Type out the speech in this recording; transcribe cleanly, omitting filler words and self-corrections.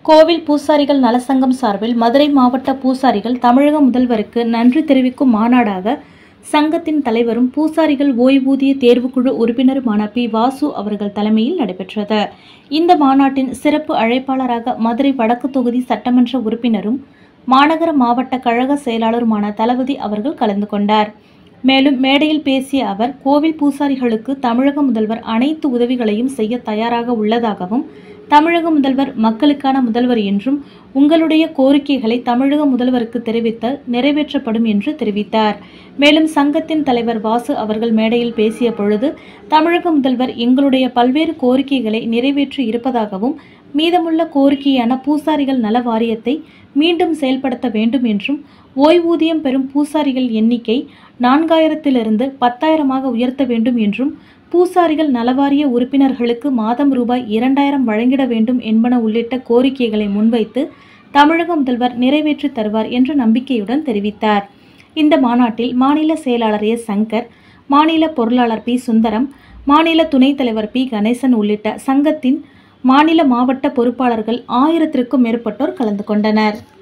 கோவில் பூசாரிகள் நலசங்கம் சார்பில் மதுரை மாவட்ட பூசாரிகள் தமிழக முதல்வருக்கு நன்றி தெரிவிக்கும் மாநாடாக சங்கத்தின் தலைவரும் பூசாரிகள் ஓய்வூதிய தேர்வுக்குழு உறுப்பினருமான பி. வாசு அவர்கள் தலைமையில் நடைபெற்றது. இந்த மாநாட்டின் சிறப்பு அழைப்பாளராக மதுரை வடக்கு தொகுதி சட்டமன்ற உறுப்பினரும் மாநகர மாவட்ட கழக செயலாளருமான தளபதி அவர்கள் கலந்து கொண்டார். மேலும் மேடையில் பேசிய அவர், கோவில் பூசாரிகளுக்கு தமிழக முதல்வர் அனைத்து உதவிகளையும் செய்ய தயாராக உள்ளதாகவும், தமிழக முதல்வர் மக்களுக்கான முதல்வர் என்றும், உங்களுடைய கோரிக்கைகளை தமிழக முதல்வருக்கு தெரிவித்தால் நிறைவேற்றப்படும் என்று தெரிவித்தார். மேலும் சங்கத்தின் தலைவர் வாசு அவர்கள் மேடையில் பேசிய பொழுது, தமிழக முதல்வர் எங்களுடைய பல்வேறு கோரிக்கைகளை நிறைவேற்றி இருப்பதாகவும், மீதமுள்ள கோரிக்கையான பூசாரிகள் நல வாரியத்தை மீண்டும் செயல்படுத்த வேண்டும் என்றும், ஓய்வூதியம் பெறும் பூசாரிகள் எண்ணிக்கை 4000 10,000 உயர்த்த வேண்டும் என்றும், பூசாரிகள் நலவாரிய உறுப்பினர்களுக்கு மாதம் ரூபாய் 2000 வழங்கிட வேண்டும் என்பன உள்ளிட்ட கோரிக்கைகளை முன்வைத்து தமிழக முதல்வர் நிறைவேற்றி தருவார் என்ற நம்பிக்கையுடன் தெரிவித்தார். இந்த மாநாட்டில் மாநில செயலாளர் எஸ். சங்கர், மாநில பொருளாளர் பி. சுந்தரம், மாநில துணைத் தலைவர் பி. கணேசன் உள்ளிட்ட சங்கத்தின் மாநில மாவட்ட பொறுப்பாளர்கள் 1000க்கும் மேற்பட்டோர் கலந்து கொண்டனர்.